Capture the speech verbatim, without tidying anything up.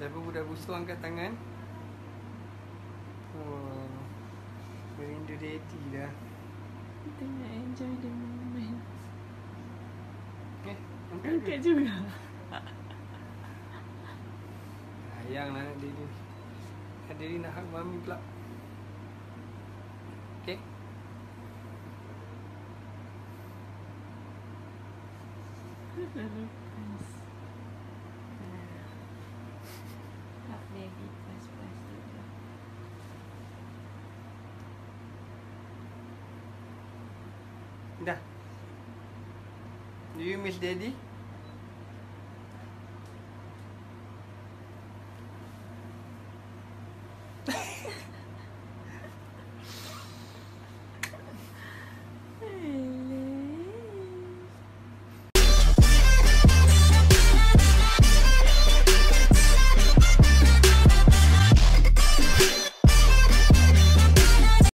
Siapa budak busuk angkat tangan? Oh, merindu daddy dah. Kita nak enjoy the moment. Eh, angkat, Angkat juga. Sayang lah anak daddy. Anak daddy nak hug mami pula. Okay. Lepas. Hug baby plus-plus dulu. Dah. Do you miss daddy?